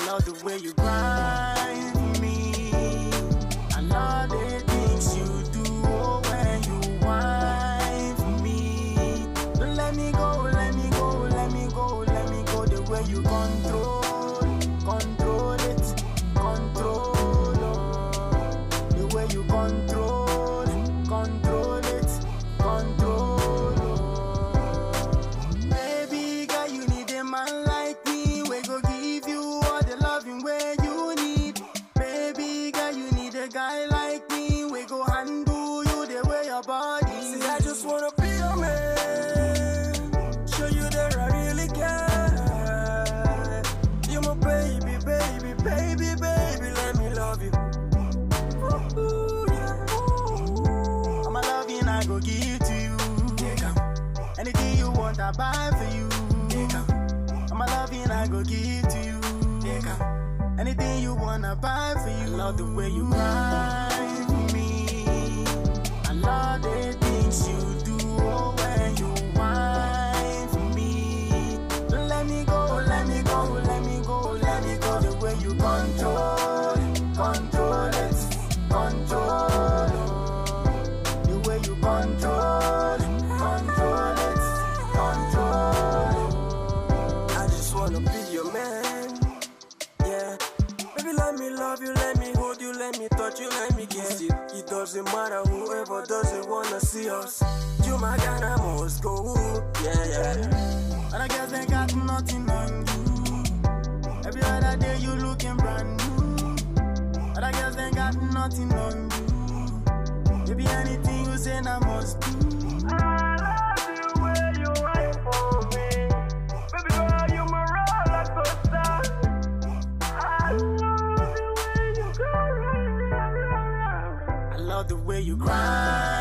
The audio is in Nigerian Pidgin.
love the way you grind for me. I love the things you do when you whine for me. Don't let me go, let me go, let me go, let me go. The way you control it, control, the way you control it, control. Baby girl, you need a man like me. We go give you all the loving where you need. Baby girl, you need a guy like me. We go handle you the way your body. See, I just wanna be your man, show you that I really care. You're my baby, baby, baby, baby, let me love you. Ooh, yeah. I'm a loving I go give to you. Anything you want I buy for you. I'm a loving I go give to you. Anything you wanna buy for you. I love the way you grind for me. I love the things you do when you whine for me. Don't let me go, let me go, let me go, let me go. The way you control it, control. The way you control it, control. I just wanna be your man, yeah. Baby, let me love you, let me hold you, let me touch you, let me kiss you. It doesn't matter whoever doesn't wanna see us. You my God, I must go, yeah. But I guess they got nothing on you. Every other day you looking brand new. But I guess they got nothing on you. Maybe anything you say I must do. I love you when you wait for me. Baby girl, you my roller coaster. I love the way you go. I love the way you grind.